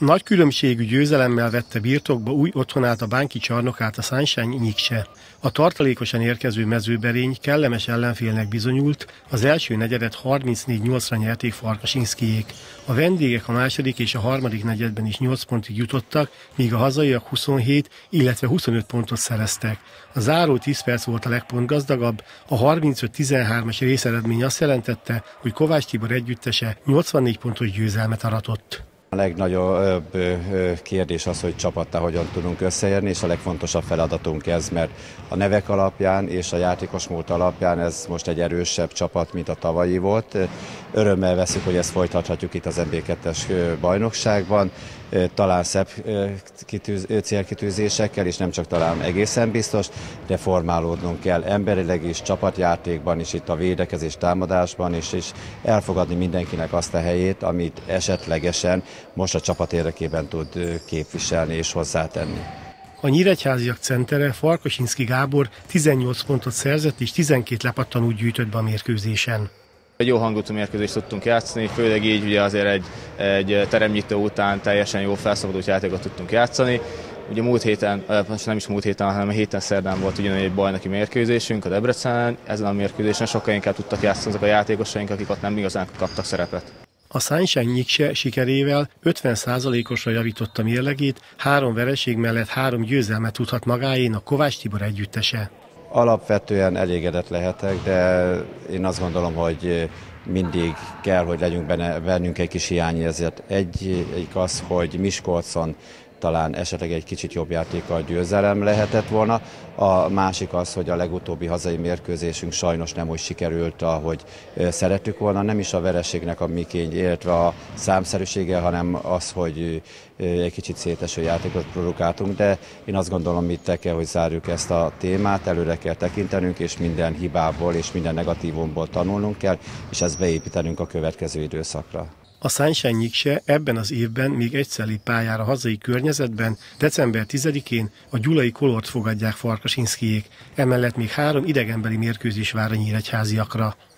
Nagy különbségű győzelemmel vette birtokba új otthonát, a bánki csarnokát, a Sunshine Nyikse. A tartalékosan érkező Mezőberény kellemes ellenfélnek bizonyult, az első negyedet 34-8-ra nyerték Farkasinszkijék. A vendégek a második és a harmadik negyedben is 8 pontig jutottak, míg a hazaiak 27, illetve 25 pontot szereztek. A záró 10 perc volt a legpontgazdagabb, a 35-13-as részeredmény azt jelentette, hogy Kovács Tibor együttese 84 pontos győzelmet aratott. A legnagyobb kérdés az, hogy csapattá hogyan tudunk összeérni, és a legfontosabb feladatunk ez, mert a nevek alapján és a játékos múlt alapján ez most egy erősebb csapat, mint a tavalyi volt. Örömmel veszük, hogy ezt folytathatjuk itt az NB2-es bajnokságban, talán szebb célkitűzésekkel, és nem csak talán egészen biztos, de formálódnunk kell emberileg is, csapatjátékban is, itt a védekezés támadásban is, és elfogadni mindenkinek azt a helyét, amit esetlegesen most a csapat érdekében tud képviselni és hozzátenni. A nyíregyháziak centere, Farkasinszky Gábor 18 pontot szerzett és 12 lepattanót gyűjtött be a mérkőzésen. Egy jó hangultú mérkőzést tudtunk játszani, főleg így ugye azért egy teremnyitó után teljesen jó felszabadult játékot tudtunk játszani. Ugye múlt héten, most nem is múlt héten, hanem a héten szerdán volt ugyanúgy egy bajnoki mérkőzésünk a Debrecenen. Ezen a mérkőzésen sokkal inkább tudtak játszani azok a játékosaink, akik ott nem igazán kaptak szerepet. A Sunshine Nyikse sikerével 50%-osra javította mérlegét, 3 vereség mellett 3 győzelmet tudhat magáén a Kovács Tibor együttese. Alapvetően elégedett lehetek, de én azt gondolom, hogy mindig kell, hogy legyünk bennünk egy kis hiányérzet. Egyik az, hogy Miskolcon talán esetleg egy kicsit jobb játékkal győzelem lehetett volna. A másik az, hogy a legutóbbi hazai mérkőzésünk sajnos nem úgy sikerült, ahogy szerettük volna. Nem is a vereségnek a mikény, illetve a számszerűsége, hanem az, hogy egy kicsit széteső játékot produkáltunk, de én azt gondolom, itt kell, hogy zárjuk ezt a témát, előre kell tekintenünk, és minden hibából és minden negatívumból tanulnunk kell, és ezt beépítenünk a következő időszakra. A Sunshine Nyikse ebben az évben még egyszer lép pályára hazai környezetben, december 10-én a Gyulai Kolort fogadják Farkasinszkijék, emellett még 3 idegenbeli mérkőzés vár a nyíregyháziakra.